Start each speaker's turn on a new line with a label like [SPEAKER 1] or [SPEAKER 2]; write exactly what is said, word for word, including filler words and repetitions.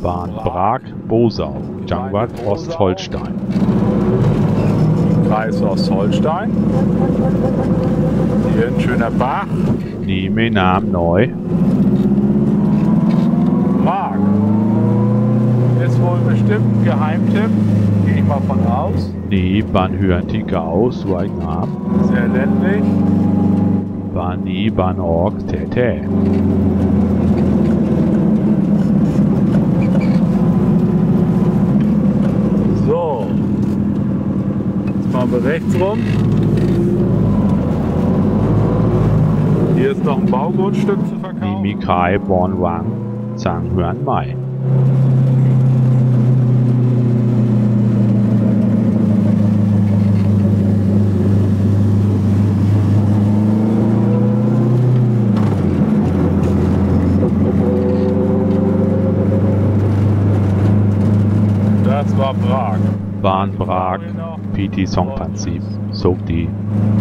[SPEAKER 1] Bahn Prag-Bosau, Jangwart Ostholstein.
[SPEAKER 2] Kreis Ostholstein. Hier ein schöner Bach.
[SPEAKER 1] Nime Nam Neu.
[SPEAKER 2] Prag. Ist wohl bestimmt ein Geheimtipp. Gehe ich mal von aus.
[SPEAKER 1] Ni Ban Hyön Thi Gao Suai Ngam.
[SPEAKER 2] Sehr ländlich.
[SPEAKER 1] Ban Ni Ban Ork Tä Tä.
[SPEAKER 2] So. Jetzt machen wir rechts rum. Hier ist noch ein Baugrundstück zu
[SPEAKER 1] Ni
[SPEAKER 2] verkaufen.
[SPEAKER 1] Mi Khai Bon Wang Zhang Huan Mai.
[SPEAKER 2] Das war Prag.
[SPEAKER 1] Bahn Prag, P T Songprinzip, Sog die.